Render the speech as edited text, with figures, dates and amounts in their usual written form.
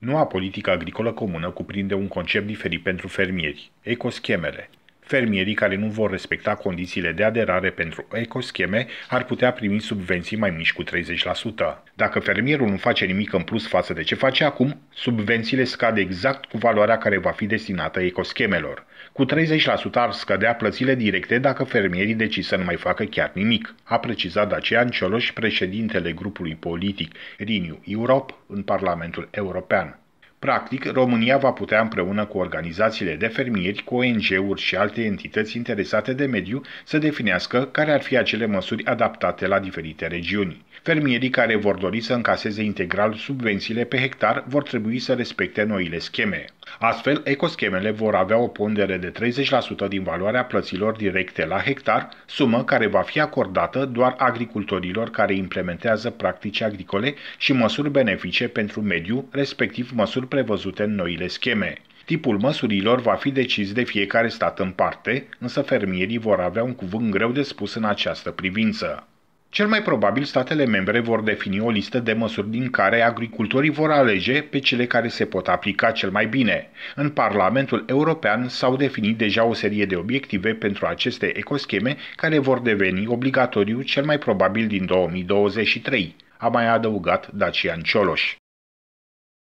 Noua politică agricolă comună cuprinde un concept diferit pentru fermieri, ecoschemele. Fermierii care nu vor respecta condițiile de aderare pentru ecoscheme ar putea primi subvenții mai mici cu 30%. Dacă fermierul nu face nimic în plus față de ce face acum, subvențiile scad exact cu valoarea care va fi destinată ecoschemelor. Cu 30% ar scădea plățile directe dacă fermierii decid să nu mai facă chiar nimic, a precizat Dacian Cioloș, președintele grupului politic Renew Europe în Parlamentul European. Practic, România va putea împreună cu organizațiile de fermieri, cu ONG-uri și alte entități interesate de mediu să definească care ar fi acele măsuri adaptate la diferite regiuni. Fermierii care vor dori să încaseze integral subvențiile pe hectar vor trebui să respecte noile scheme. Astfel, ecoschemele vor avea o pondere de 30% din valoarea plăților directe la hectar, sumă care va fi acordată doar agricultorilor care implementează practici agricole și măsuri benefice pentru mediu, respectiv măsuri prevăzute în noile scheme. Tipul măsurilor va fi decis de fiecare stat în parte, însă fermierii vor avea un cuvânt greu de spus în această privință. Cel mai probabil, statele membre vor defini o listă de măsuri din care agricultorii vor alege pe cele care se pot aplica cel mai bine. În Parlamentul European s-au definit deja o serie de obiective pentru aceste ecoscheme care vor deveni obligatoriu cel mai probabil din 2023, a mai adăugat Dacian Cioloș.